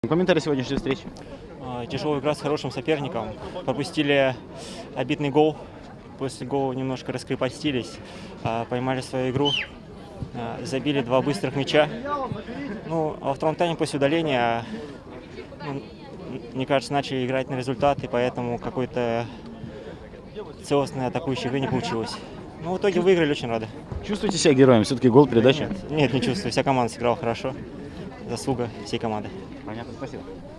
Комментарий сегодняшней встречи. Тяжелая игра с хорошим соперником. Пропустили обидный гол. После гола немножко раскрепостились, поймали свою игру, забили 2 быстрых мяча. Ну, а во втором тайме после удаления, мне кажется, начали играть на результат, и поэтому какой-то целостной атакующей игры не получилось. Ну, в итоге выиграли, очень рады. Чувствуете себя героем? Все-таки гол, передача? Нет, не чувствую. Вся команда сыграла хорошо. Заслуга всей команды. Понятно, спасибо.